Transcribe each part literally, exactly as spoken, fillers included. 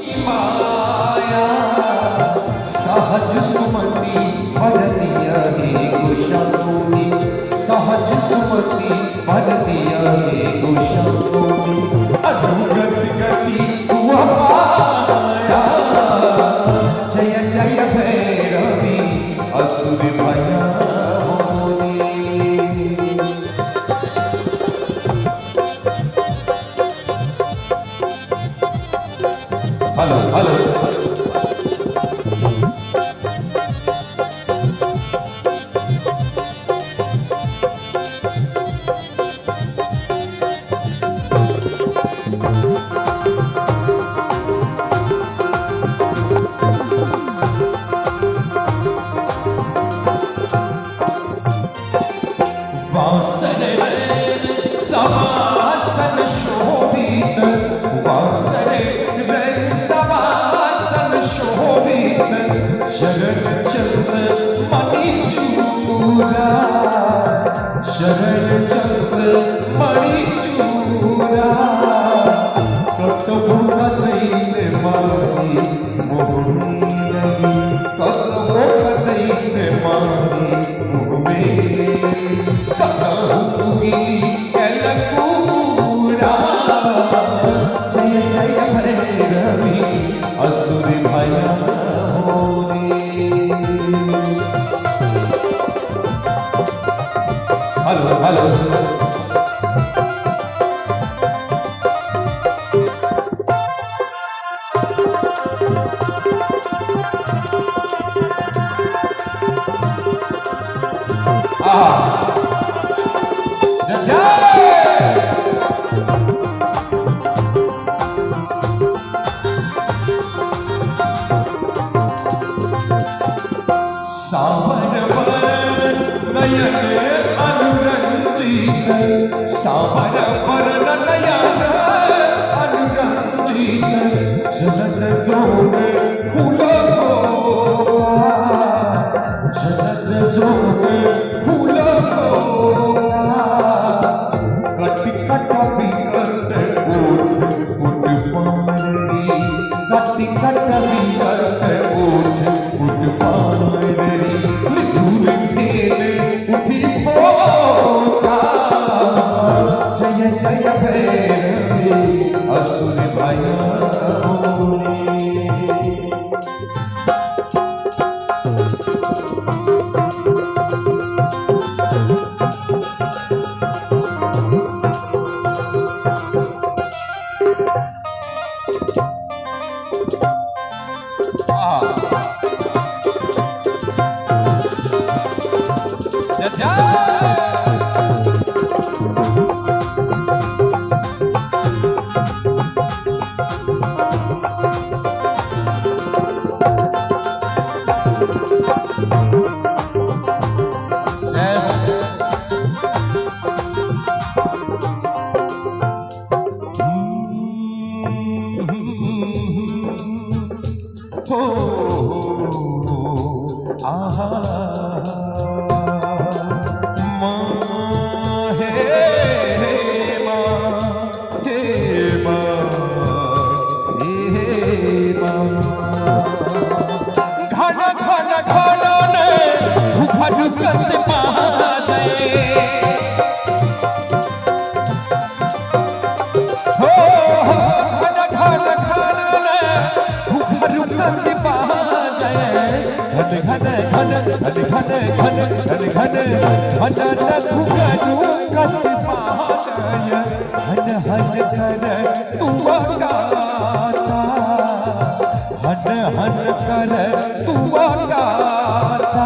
माया सहज सुमति भर दिया हे गोशाम्बुनि सहज सुमति भर दिया हे गोशाम्बुनि अनुगत गति हुआ पाया जय जय भैरवी असुर भयामुनि। हेलो हेलो वासन सवासन शोभित वासन सवासन शोभित शरण चंद्र मणि चूड़ा शरण चंद्र मणि चूड़ा कतबो कतई मानी मोहनी लगी कतबो कतई मानी मोहनी जय जय भैरवी असुर भयामुनि। हेलो हेलो सावर वरण नयन अनुरंजित सावर वरण नयन अनुरंजित जगत जोग फूल जगत जोग फूल कटि कटि करते उठ उठ पानी कटि कटि करते उठ उठ पानी जय जय भैरवी असुर भयामुनि। घन घन घन घन घन घन घन घन हन हन कर तू गाता हन हन कर तू गाता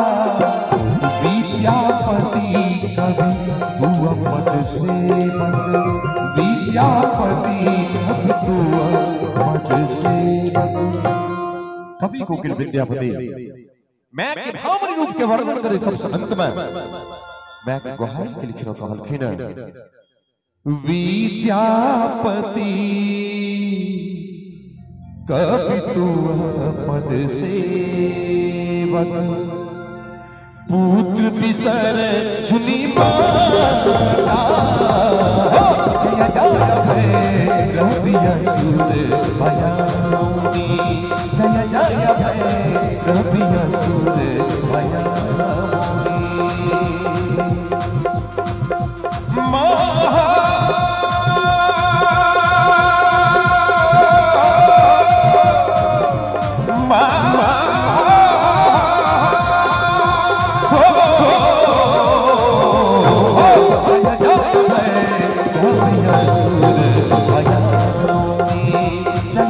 विद्यापति कवि तू पद सेवक विद्यापति कवि तू पद सेवक। कवि कोकिल विद्यापति मैं के भावनी रूप के वर्णन करे सबसे अंत में मैं के गुहाई के लिखनो कहलखिन विद्यापति कवि तू पद सेवक पुत्र बिसर सुनी माता रवि असुर भयामुनि।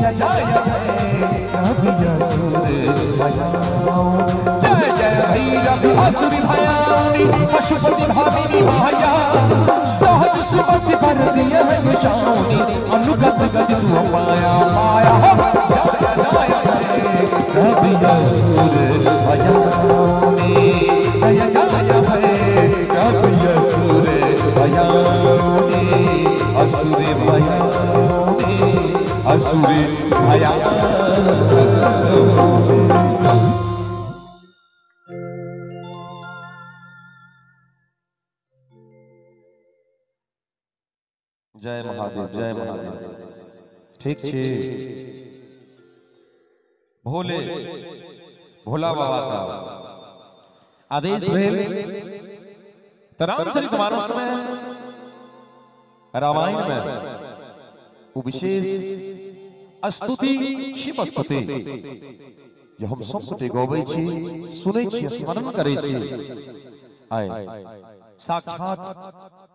जय कवि असुर भयाउनी जय जय भैरव असुर भयाउनी पशुपति भामिनी माया सहज सुमति पर दिया निशानी अनुगत गति तू पाया पाया जय जय कवि असुर भयाउनी जय जय कवि असुर भयाउनी असुर भयाउनी असुर भयाउनी। जय महादेव जय महादेव। ठीक छे भोले भोला बाबा का आदेश भेल रामचरितमानस में रामायण में वो विशेष स्तुति शिव स्तुति जो हम सब गोटे गबै छी सुनै छी स्मरण करै छी आय साक्षात